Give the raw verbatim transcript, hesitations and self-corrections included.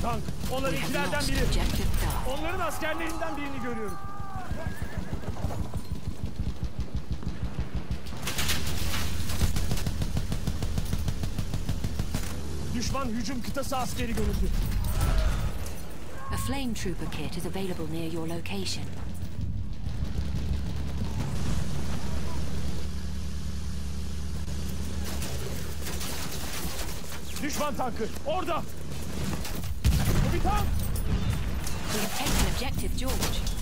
tank. Onlarınkilerden biri. Onların askerlerinden birini görüyorum. Düşman hücum kıtası askeri görüldü. A flame trooper kit is available near your location. Düşman tankı orada. Bu bir tank. We have taken objective George.